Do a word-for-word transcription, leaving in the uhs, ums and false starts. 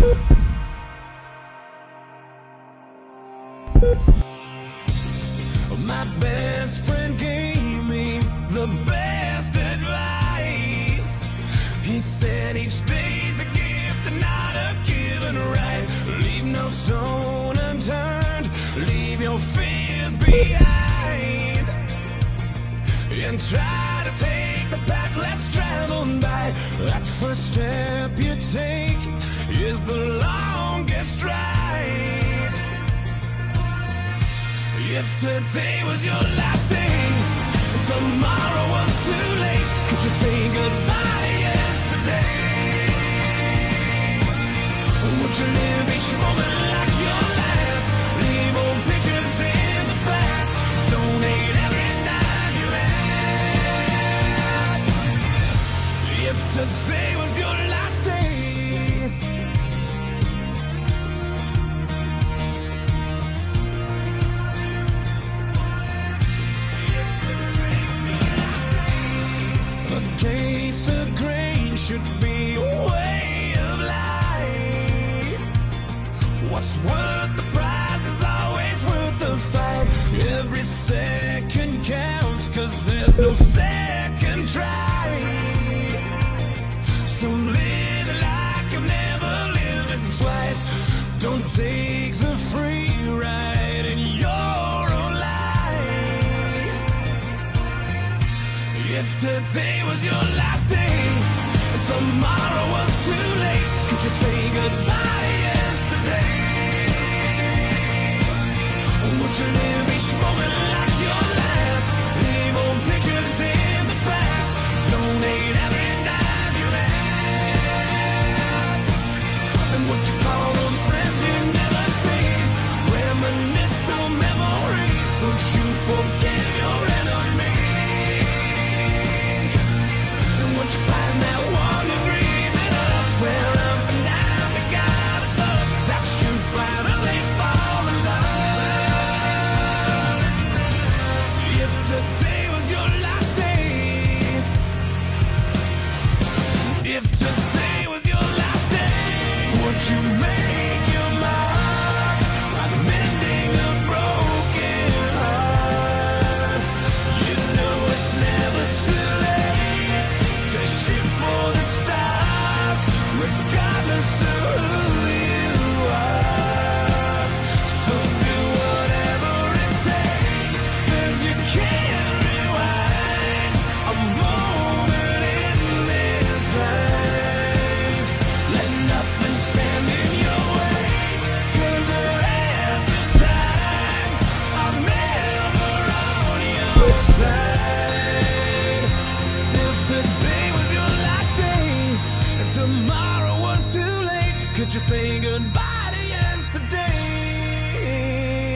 My best friend gave me the best advice. He said each day's a gift and not a given right. Leave no stone unturned, leave your fears behind, and try to take the path less traveled by. That first step you take is the longest ride. If today was your last day, and tomorrow was too late, could you say goodbye to yesterday? Would you live each moment like your last? Leave old pictures in the past, donate every dime you had. If today was your last day, against the grain should be a way of life. What's worth the prize is always worth the fight. Every second counts, cause there's no second try. So live like you've never lived it twice. Don't take the free ride in your own life. If today was your last day, and tomorrow was too late, could you say goodbye to yesterday? Would you live each moment like your last? Leave old pictures in the past, donate every dime you had. And would you call on friends you never seen? Reminisce on memories. Would you forgive your enemies? And would you find that one agreement of swear up and down to God above that you finally fall in love? If today was your last day, if today was your last day, would you make your mark like mending a broken heart? You know it's never too late to shoot for the stars, regardless of who you are. So do whatever it takes, cause you can't rewind a moment in this life. Let nothing stand in your way, cause the hands of time are never on your side. If today was your last day, and tomorrow was too late, could you say goodbye